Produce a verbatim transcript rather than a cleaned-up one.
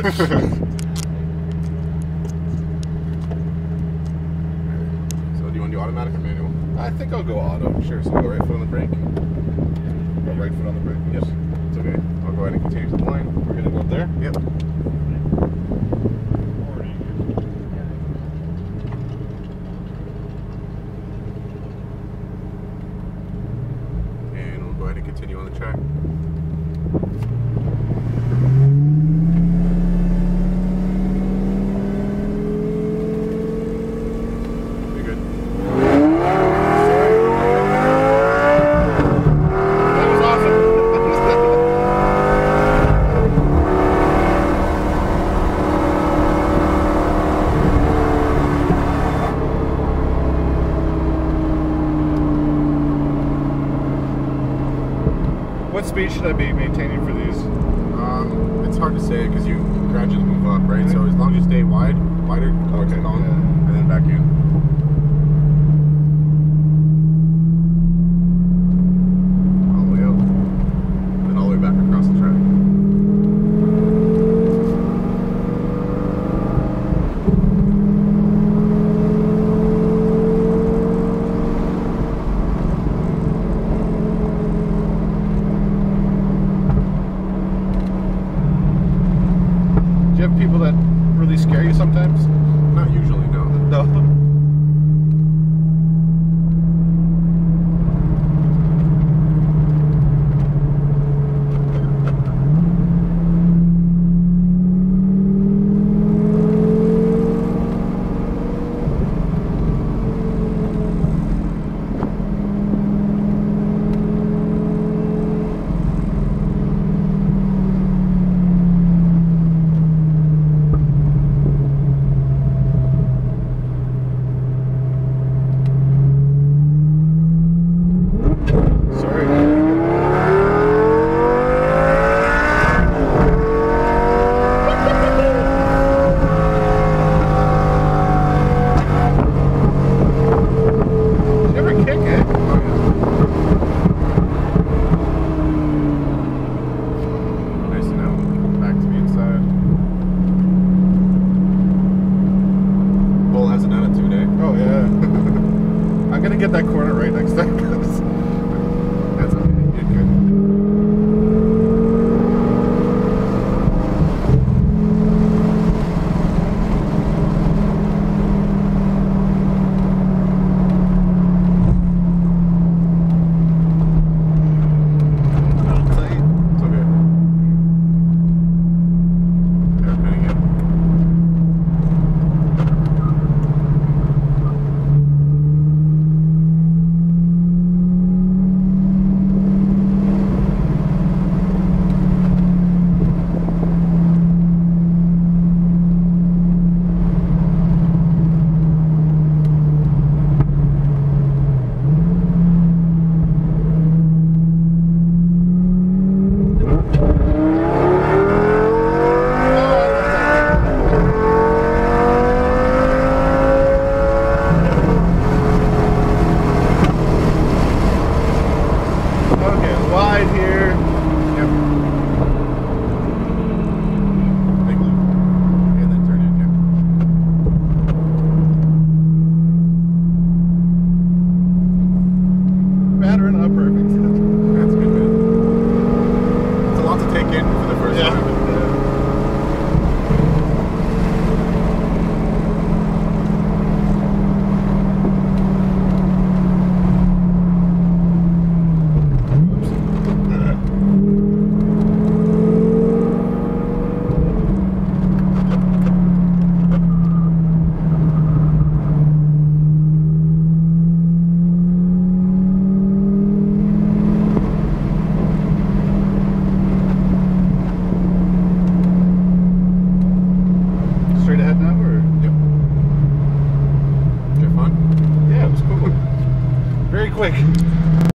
So do you want to do automatic or manual? I think I'll go auto. Sure, so go right foot on the brake. Go right foot on the brake. Yep, it's okay. I'll go ahead and continue to the line. We're gonna go up there? Yep. And we'll go ahead and continue on the track. You're good. That was awesome. What speed should I be maintaining for these? Um, it's hard to say because you gradually move up, right? So as long as you stay wide, wider towards Okay, the column, yeah. and then back in. All the way out, then all the way back across the track. Do you have people that really scare you sometimes? Not usually, no. No. Nice and out. Back to the inside. Bull has an attitude, eh? Oh yeah. I'm gonna get that corner right next time. That's okay. You're good. It's okay. They're pinning it. Okay, wide here. Yep. Big loop. And then turn in, yeah. Battering up perfect. That's good, man. It's a lot to take in for the first Yeah. time. Straight ahead now, or? Yep. Did you have fun? Yeah, it was cool. Very quick.